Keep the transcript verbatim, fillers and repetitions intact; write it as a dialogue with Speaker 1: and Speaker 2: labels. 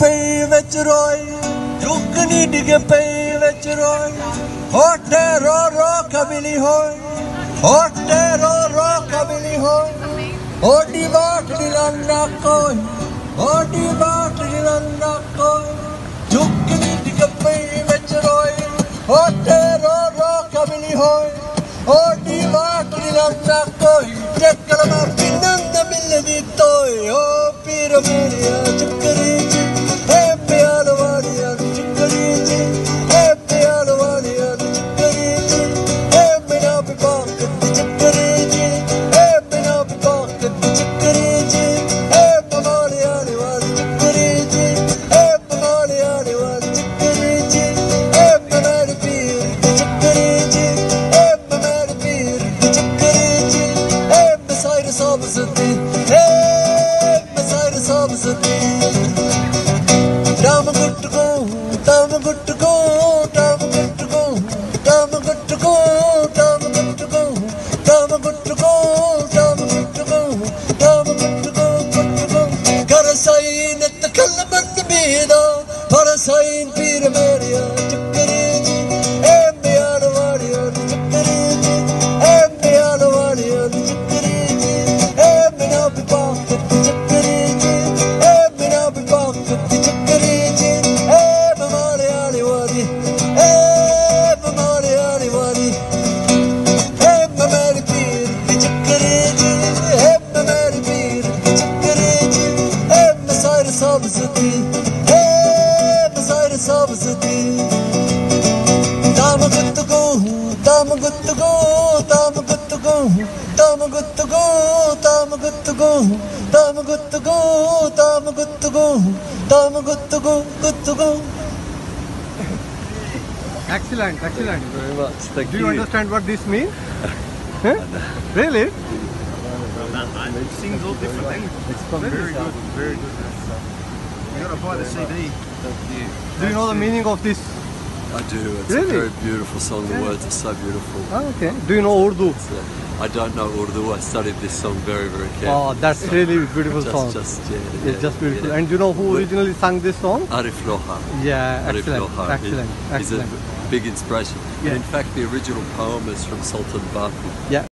Speaker 1: pay ਵਿੱਚ ਰੋਈ ਚੁੱਕਣੀ ਡਿੱਗ ਪਈ ਵਿੱਚ ਰੋਈ ਹੋਟੇ ਰੋ ਰੋ ਕਬਲੀ ਹੋਈ ਹੋਟੇ ਰੋ ਰੋ ਕਬਲੀ ਹੋਈ ਹੋਡੀ ਬਾਟ ਨਿਰੰਦਾ ਕੋਈ ਹੋਡੀ ਬਾਟ ਨਿਰੰਦਾ ਕੋਈ ਚੁੱਕਣੀ ਡਿੱਗ ਪਈ ਵਿੱਚ ਰੋਈ ਹੋਟੇ ਰੋ ਰੋ ਕਬਲੀ ਹੋਈ ਹੋਡੀ ਬਾਟ ਨਿਰੰਦਾ ਕੋਈ ਚੱਕਰ ਮਾ ਪਿੰਨੰਦ ਮਿਲਦੀ ਤੋਏ ਹੋ ਪੀਰ ਮੇਰਿਆ ਚੱਕਰੀ ਜੀ ਹੈ ਪਿਆਰ ਵਾਲਿਆ ਚੱਕਰੀ ਜੀ ਹੈ ਪਿਆਰ ਵਾਲਿਆ ਚੱਕਰੀ ਜੀ ਹੈ ਬਿਨਾ ਵਿਵਾਹ ਦੀ ਚੱਕਰੀ ਜੀ ਹੈ ਬਿਨਾ ਵਿਵਾਹ ਦੀ ਚੱਕਰੀ ਜੀ ਹੈ ਬਮਾਲਿਆ ਵਾਲੀ ਚੱਕਰੀ ਜੀ ਹੈ ਬਮਾਲਿਆ ਵਾਲੀ ਚੱਕਰੀ ਜੀ ਹੈ ਬਨਾਰ ਪੀਰ ਦੀ ਚੱਕਰੀ ਜੀ ਹੈ ਬਨਾਰ ਪੀਰ ਦੀ ਚੱਕਰੀ ਜੀ ਹੈ ਬਸਾਇਰ ਸਾਬਸਤੀ ਹੈ ਬਸਾਇਰ ਸਾਬਸਤੀ Dam gut go, dam gut go, dam gut go, dam gut go, dam gut go, dam gut go, dam gut go, dam gut go, gut go. Karasain etkallam bida, karasain pir meriya chakri ji, eh miyar waliya chakri ji, eh miyar waliya chakri ji, eh bina bipak chakri ji, eh bina bipak chakri. Sabzati, hey, beside sabzati. Dam gut go, dam gut go, dam gut go, dam gut go, dam gut go, dam gut go, dam gut go, dam gut go, gut go.
Speaker 2: Excellent, excellent.
Speaker 3: Very much. Thank
Speaker 2: Do
Speaker 3: you.
Speaker 2: you understand what this means? Huh? Really?
Speaker 4: It sings all different languages.
Speaker 2: It's from
Speaker 4: very
Speaker 2: this
Speaker 4: good, very good. You got to buy the C D.
Speaker 3: Thank you.
Speaker 2: Do you know the meaning of this?
Speaker 3: I do. It's
Speaker 2: Really?
Speaker 3: a very beautiful song. The
Speaker 2: Yeah.
Speaker 3: words are so beautiful.
Speaker 2: Oh, okay. Do you know Urdu?
Speaker 3: So, I don't know Urdu. I studied this song very, very
Speaker 2: Oh,
Speaker 3: carefully.
Speaker 2: that's really beautiful
Speaker 3: just,
Speaker 2: song.
Speaker 3: just, yeah,
Speaker 2: It's
Speaker 3: yeah,
Speaker 2: just beautiful.
Speaker 3: yeah.
Speaker 2: And do you know who originally sang this song?
Speaker 3: Arif Loha.
Speaker 2: Yeah,
Speaker 3: Arif
Speaker 2: excellent,
Speaker 3: Loha.
Speaker 2: excellent,
Speaker 3: He- He's
Speaker 2: excellent.
Speaker 3: a big inspiration.
Speaker 2: Yeah.
Speaker 3: And in fact, the original poem is from Sultan Baku.
Speaker 2: Yeah.